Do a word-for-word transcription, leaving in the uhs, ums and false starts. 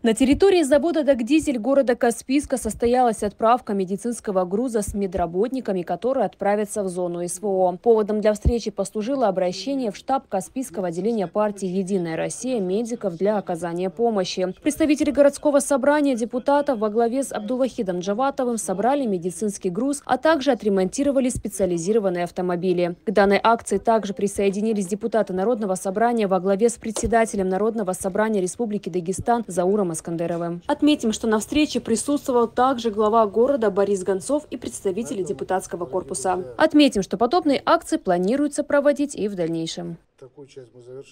На территории завода «Дагдизель» города Каспийска состоялась отправка медицинского груза с медработниками, которые отправятся в зону СВО. Поводом для встречи послужило обращение в штаб Каспийского отделения партии «Единая Россия» медиков для оказания помощи. Представители городского собрания депутатов во главе с Абдулвахидом Джаватовым собрали медицинский груз, а также отремонтировали специализированные автомобили. К данной акции также присоединились депутаты Народного собрания во главе с председателем Народного собрания Республики Дагестан Зауром Искандеровым. Отметим, что на встрече присутствовал также глава города Борис Гонцов и представители депутатского корпуса. Отметим, что подобные акции планируется проводить и в дальнейшем.